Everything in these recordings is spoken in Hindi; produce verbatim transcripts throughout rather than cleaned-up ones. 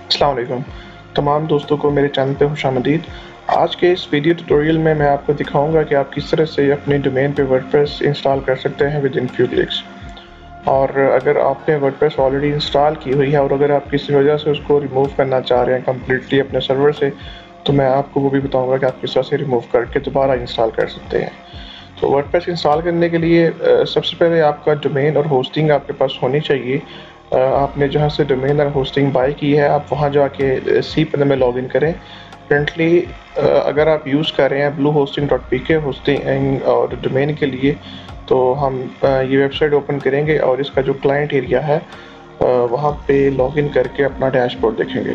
अस्सलाम वालेकुम तमाम दोस्तों को मेरे चैनल पे खुशामदीद। आज के इस वीडियो ट्यूटोरियल में मैं आपको दिखाऊंगा कि आप किस तरह से अपने डोमेन पे वर्डप्रेस इंस्टॉल कर सकते हैं विद इन फ्यू क्लिक्स। और अगर आपने वर्डप्रेस ऑलरेडी इंस्टॉल की हुई है और अगर आप किसी वजह से उसको रिमूव करना चाह रहे हैं कम्प्लीटली अपने सर्वर से, तो मैं आपको वो भी बताऊँगा कि आप किस तरह से रिमूव करके दोबारा इंस्टॉल कर सकते हैं। तो वर्डप्रेस इंस्टॉल करने के लिए सबसे पहले आपका डोमेन और होस्टिंग आपके पास होनी चाहिए। आपने जहाँ से डोमेन और होस्टिंग बाय की है आप वहाँ जाके सी पैनल में लॉगिन करें। करंटली अगर आप यूज़ कर रहे हैं blue hosting dot P K hosting और डोमेन के लिए, तो हम ये वेबसाइट ओपन करेंगे और इसका जो क्लाइंट एरिया है वहाँ पे लॉगिन करके अपना डैशबोर्ड देखेंगे।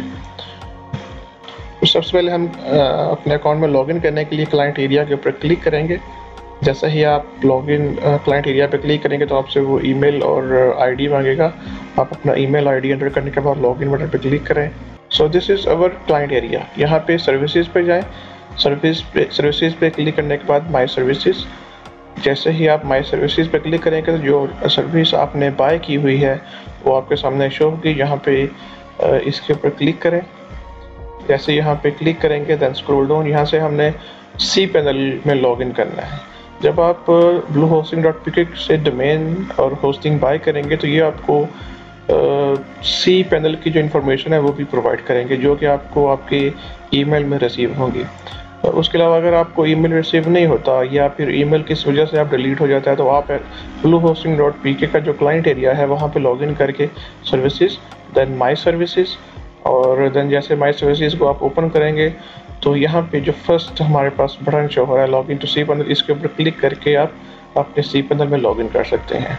तो सबसे पहले हम अपने अकाउंट में लॉगिन करने के लिए क्लाइंट एरिया के ऊपर क्लिक करेंगे। जैसे ही आप लॉगिन क्लाइंट एरिया पे क्लिक करेंगे तो आपसे वो ईमेल और आईडी मांगेगा। आप अपना ईमेल आईडी एंटर करने के बाद लॉगिन बटन पे क्लिक करें। So this is our client area. यहाँ पे सर्विसेज पे जाएं। सर्विस पे सर्विसेज पे क्लिक करने के बाद माई सर्विसेज। जैसे ही आप माई सर्विसेज पे क्लिक करेंगे तो जो सर्विस आपने बाय की हुई है वो आपके सामने शो होगी। यहाँ पे इसके ऊपर क्लिक करें। जैसे यहाँ पे क्लिक करेंगे देन स्क्रॉल डाउन। यहाँ से हमने सी पैनल में लॉगिन करना है। जब आप ब्लू होस्टिंग डॉट पी के से डोमेन और होस्टिंग बाय करेंगे तो ये आपको सी पैनल की जो इन्फॉर्मेशन है वो भी प्रोवाइड करेंगे, जो कि आपको आपके ईमेल में रिसीव होंगी। और उसके अलावा अगर आपको ईमेल रिसीव नहीं होता या फिर ईमेल किस वजह से आप डिलीट हो जाता है तो आप ब्लू होस्टिंग डॉट पी के का जो क्लाइंट एरिया है वहाँ पे लॉगिन करके सर्विसेज देन माई सर्विसेज और देन जैसे माई सर्विसेज को आप ओपन करेंगे तो यहाँ पे जो फर्स्ट हमारे पास बटन शो हो रहा है लॉगिन टू सी पैनल, इसके ऊपर क्लिक करके आप अपने सी पैनल में लॉगिन कर सकते हैं।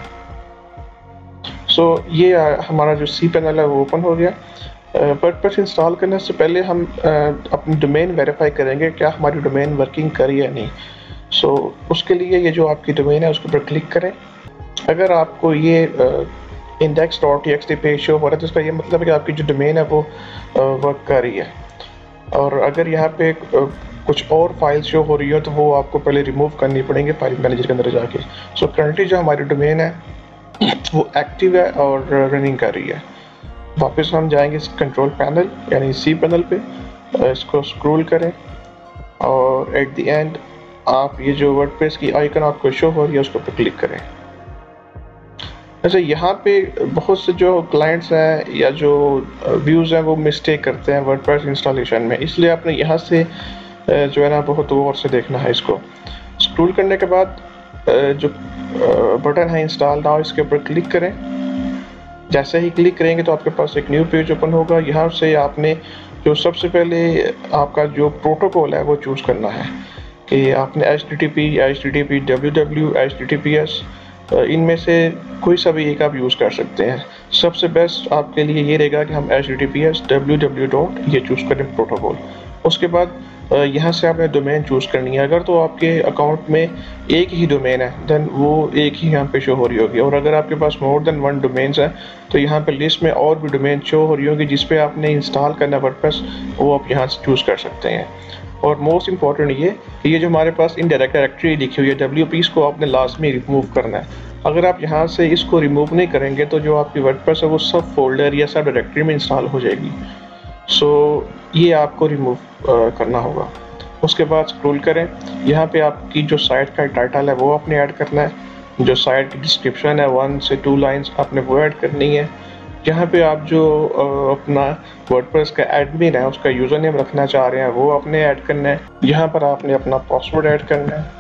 सो so, ये हमारा जो सी पैनल है वो ओपन हो गया। वर्डप्रेस इंस्टॉल करने से पहले हम अपनी डोमेन वेरीफाई करेंगे क्या हमारी डोमेन वर्किंग कर रही है या नहीं। सो so, उसके लिए ये जो आपकी डोमेन है उसके ऊपर क्लिक करें। अगर आपको ये index dot T X T page show हो रहा है तो इसका ये मतलब है कि आपकी जो डोमेन है वो वर्क कर रही है। और अगर यहाँ पे कुछ और फाइल शो हो रही हो तो वो आपको पहले रिमूव करनी पड़ेंगे फाइल मैनेजर के अंदर जाके। सो करंटली जो हमारी डोमेन है वो एक्टिव है और रनिंग कर रही है। वापस हम जाएंगे इस कंट्रोल पैनल यानी सी पैनल पे, इसको स्क्रॉल करें और एट द एंड आप ये जो वर्डप्रेस की आइकन आपको शो हो रही है उसके ऊपर क्लिक करें। अच्छा, यहाँ पे बहुत से जो क्लाइंट्स हैं या जो व्यूज़ हैं वो मिस्टेक करते हैं वर्डप्रेस इंस्टॉलेशन में, इसलिए आपने यहाँ से जो है ना बहुत गौर से देखना है। इसको स्क्रॉल करने के बाद जो बटन है इंस्टॉल नाउ इसके ऊपर क्लिक करें। जैसे ही क्लिक करेंगे तो आपके पास एक न्यू पेज ओपन होगा। यहाँ से आपने जो सबसे पहले आपका जो प्रोटोकॉल है वो चूज़ करना है कि आपने H T T P H T T P W W H T T P S इनमें से कोई सा भी एक आप यूज़ कर सकते हैं। सबसे बेस्ट आपके लिए ये रहेगा कि हम H T T P S W W dot ये चूज़ करें प्रोटोकॉल। उसके बाद यहाँ से आपने डोमेन चूज़ करनी है। अगर तो आपके अकाउंट में एक ही डोमेन है देन वो एक ही यहाँ पे शो हो रही होगी, और अगर आपके पास मोर देन वन डोमेन्स हैं तो यहाँ पे लिस्ट में और भी डोमेन शो हो रही होगी जिस पे आपने इंस्टॉल करना वर्डप्रेस वो आप यहाँ से चूज़ कर सकते हैं। और मोस्ट इंपॉर्टेंट ये कि ये जो हमारे पास इनडायरेक्ट डायरेक्टरी लिखी हुई है डब्ल्यू पी, इसको आपने लाजमी रिमूव करना है। अगर आप यहाँ से इसको रिमूव नहीं करेंगे तो जो आपकी वर्डप्रेस है वो सब फोल्डर या सब डायरेक्टरी में इंस्टॉल हो जाएगी। सो so, ये आपको रिमूव करना होगा। उसके बाद स्क्रॉल करें। यहाँ पे आपकी जो साइट का टाइटल है वो आपने ऐड करना है। जो साइट की डिस्क्रिप्शन है वन से टू लाइंस आपने वो ऐड करनी है। यहाँ पे आप जो अपना वर्डप्रेस का एडमिन है उसका यूज़र नेम रखना चाह रहे हैं वो आपने ऐड करना है। यहाँ पर आपने अपना पासवर्ड ऐड करना है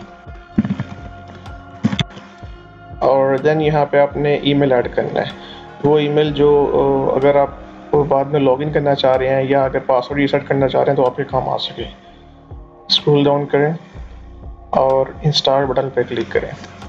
और देन यहाँ पे आपने ईमेल ऐड करना है। वो ईमेल जो अगर आप बाद में लॉगिन करना चाह रहे हैं या अगर पासवर्ड रीसेट करना चाह रहे हैं तो आपके काम आ सके। स्क्रॉल डाउन करें और इंस्टॉल बटन पर क्लिक करें।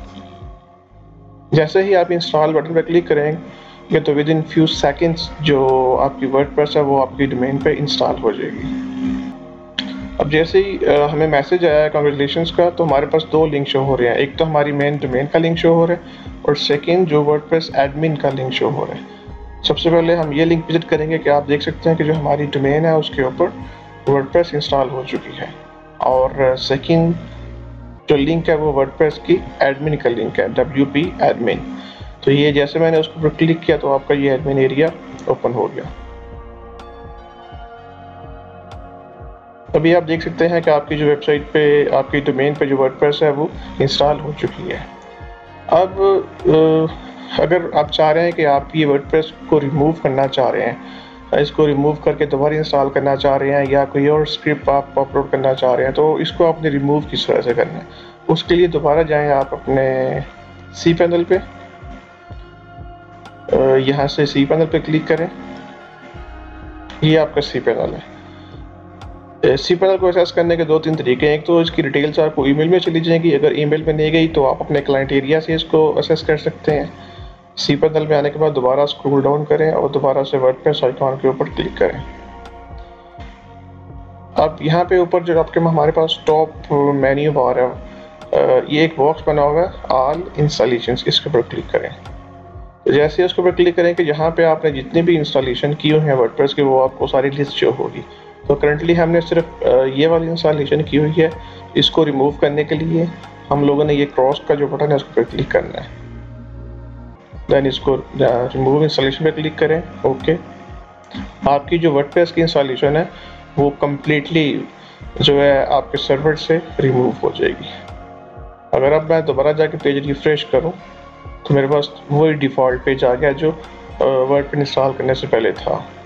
जैसे ही आप इंस्टॉल बटन पर क्लिक करेंगे तो विद इन फ्यू सेकेंड्स जो आपकी वर्डप्रेस है वो आपकी डोमेन पे इंस्टॉल हो जाएगी। अब जैसे ही हमें मैसेज आया है कांग्रेचुलेशंस का, तो हमारे पास दो लिंक शो हो रहे हैं। एक तो हमारी मेन डोमेन का लिंक शो हो रहा है और सेकेंड जो वर्डप्रेस एडमिन का लिंक शो हो रहा है। सबसे पहले हम ये लिंक विजिट करेंगे कि आप देख सकते हैं कि जो हमारी डोमेन है उसके ऊपर वर्डप्रेस इंस्टॉल हो चुकी है, और सेकंड जो लिंक है वो वर्डप्रेस की एडमिन का लिंक है डब्ल्यू पी एडमिन। तो ये जैसे मैंने उसके ऊपर क्लिक किया तो आपका ये एडमिन एरिया ओपन हो गया। अभी आप देख सकते हैं कि आपकी जो वेबसाइट पे, आपकी डोमेन पे जो वर्डप्रेस है वो इंस्टॉल हो चुकी है। अब अगर आप चाह रहे हैं कि आप ये वर्डप्रेस को रिमूव करना चाह रहे हैं, इसको रिमूव करके दोबारा इंस्टॉल करना चाह रहे हैं, या कोई और स्क्रिप्ट आप अपलोड करना चाह रहे हैं, तो इसको आपने रिमूव किस तरह से करना है। उसके लिए दोबारा जाएं आप अपने सी पैनल पे, यहाँ से सी पैनल पे क्लिक करें। ये आपका सी पैनल है। सी पैनल को एक्सेस करने के दो तीन तरीके हैं। एक तो इसकी डिटेल्स आपको ईमेल में चली जाएंगी, अगर ईमेल में नहीं गई तो आप अपने क्लाइंट एरिया से इसको एक्सेस कर सकते हैं। सी पैनल में आने के बाद दोबारा स्क्रॉल डाउन करें और दोबारा से वर्डप्रेस आइकॉन के ऊपर क्लिक करें। अब यहाँ पे ऊपर जो आपके हमारे पास टॉप मेन्यू बार है, ये एक बॉक्स बना हुआ है ऑल इंस्टॉलेशंस, इसके ऊपर क्लिक करें। जैसे उसके ऊपर क्लिक करें कि यहाँ पे आपने जितने भी इंस्टॉलेशन किए हुए हैं वर्डप्रेस के, वो आपको सारी लिस्ट शो होगी। तो करंटली हमने सिर्फ ये वाली इंस्टॉलेशन की हुई है। इसको रिमूव करने के लिए हम लोगों ने ये क्रॉस का जो बटन है उसको पर क्लिक करना है, देन इसको रिमूव इंस्टॉलेशन पे क्लिक करें। ओके, आपकी जो वर्डप्रेस की इंस्टॉलेशन है वो कम्प्लीटली जो है आपके सर्वर से रिमूव हो जाएगी। अगर अब मैं दोबारा जाके पेज रिफ्रेश करूं तो मेरे पास वही डिफ़ॉल्ट पेज आ गया जो वर्डप्रेस इंस्टॉल करने से पहले था।